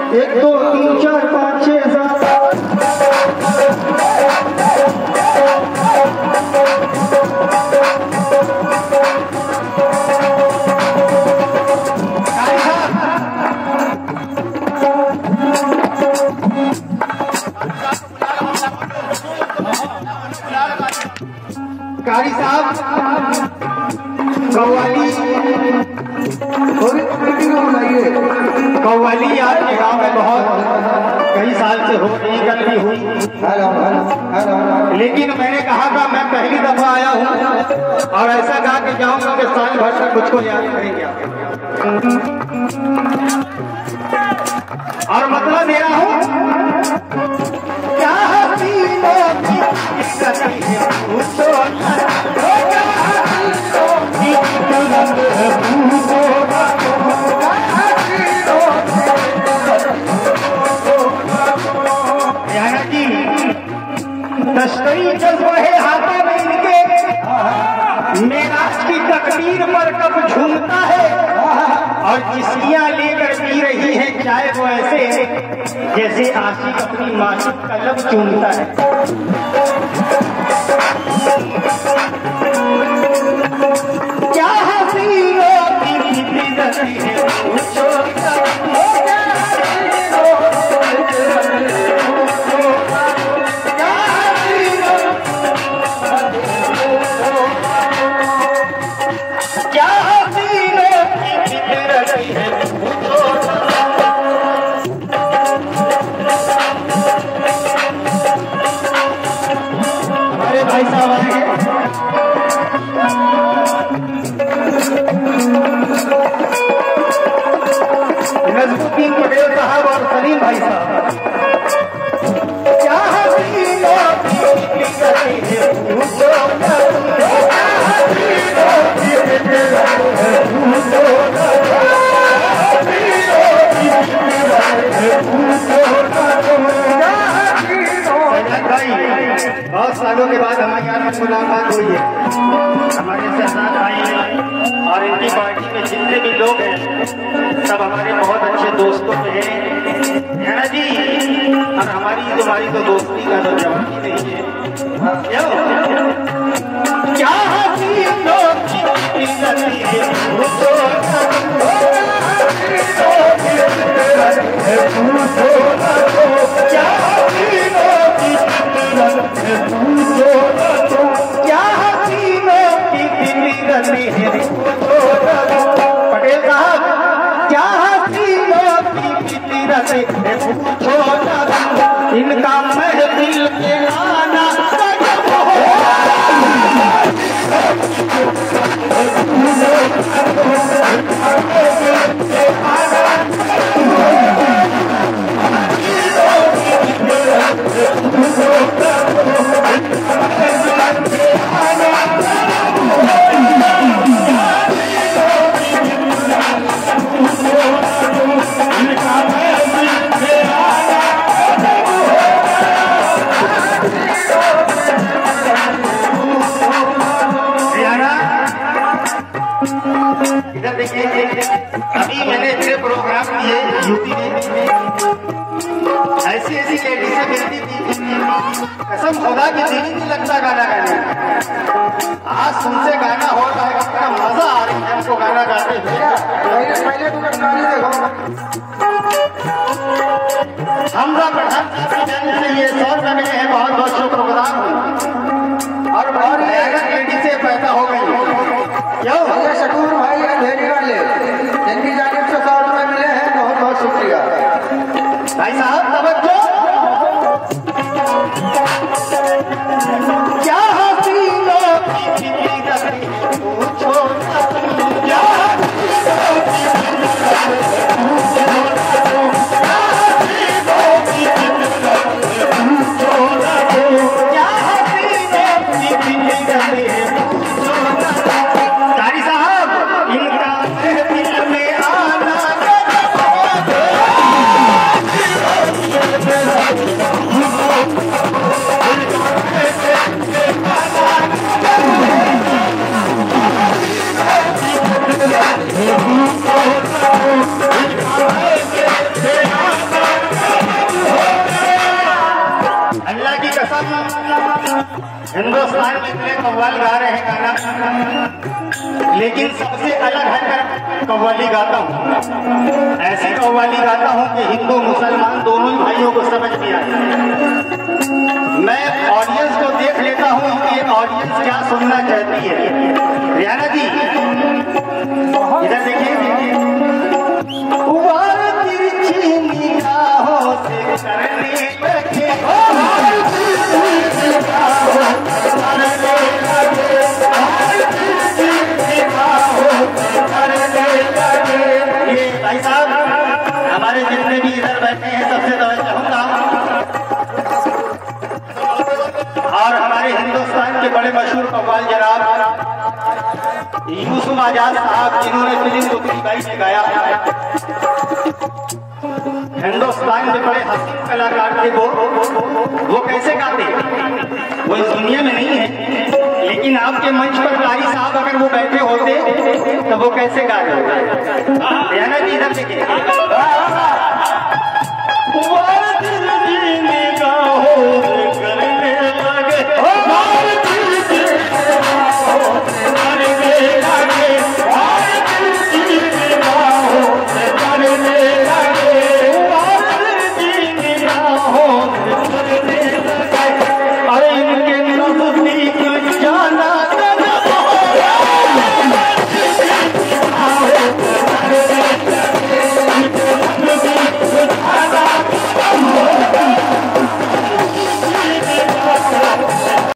1 2 3 4 5 6 7 कारी साहब कव्वाली आपके गांव में बहुत कई साल से हो रही, कल भी हुई, लेकिन मैंने कहा था मैं पहली दफा आया हूँ और ऐसा गा के जाऊंगा कि साल भर तक मुझको याद करेंगे और मतलब मेरा हूँ क्या तस्करी जज्बा है हाथों में इनके, मेराज की तकदीर पर कब झूमता है और चिस्कियां लेकर पी रही है चाय वो ऐसे जैसे आशिक अपनी माशिक का लब चूमता है। क्या हसीनों की फितरत है भाई साहब आएंगे। नजमुद्दीन पटेल साहब और सलीम भाई साहब क्या बहुत सालों के बाद हमारी यहाँ मुलाकात हुई है। हमारे शहजाद भाई और इनकी पार्टी में जितने भी लोग हैं सब हमारे बहुत अच्छे दोस्तों में हैं, है ना जी। और हमारी तुम्हारी तो दोस्ती का तो जवाब ही नहीं है। क्या पटेल साहब क्या हसीनों की फितरत इनका महफिल में आना इधर देखिए, अभी मैंने इतने प्रोग्राम किए यूपी में, ऐसी ऐसी लेडी से मिलती थी कसम खुदा की दिल नहीं लगता गाना गाने। आज तुमसे गाना हो रहा है, कितना मजा आ रही है हमको गाना गाते हुए। हमजा पठान से ये 100 रुपये मिले हैं, बहुत बहुत शुक्रगुजार हूँ। और बहुत भयानक लेडी से पैदा हो गई शकूर भाई अंधेरी वाले, जिनकी जानिब से 100 रुपये मिले हैं, बहुत बहुत शुक्रिया भाई साहब। तवज्जो क्या हसीनों की फितरत पूछो क्या हिंदुस्तान में इतने कव्वाल गा रहे हैं गाना, लेकिन सबसे अलग हटकर कव्वाली गाता हूँ। ऐसी कव्वाली गाता हूँ कि हिंदू मुसलमान दोनों ही भाइयों को समझ में आए। मैं ऑडियंस को देख लेता हूँ कि ऑडियंस क्या सुनना चाहती है। रियाना जी इधर देखिए, तिरछी निगाहों से करने लगे, ये भाई साहब हमारे जितने भी इधर बैठे हैं सबसे तवज्जो चाहूंगा, और हमारे हिंदुस्तान के बड़े मशहूर कव्वाल जनाब यूसुफ आजाद साहब, जिन्होंने फिल्म दुखी बाई में गाया। हिंदुस्तान में बड़े हसीन कलाकार थे वो कैसे गाते, वो इस दुनिया में नहीं है, लेकिन आपके मंच पर कारी साहब अगर वो बैठे होते तो वो कैसे गा रहे होते।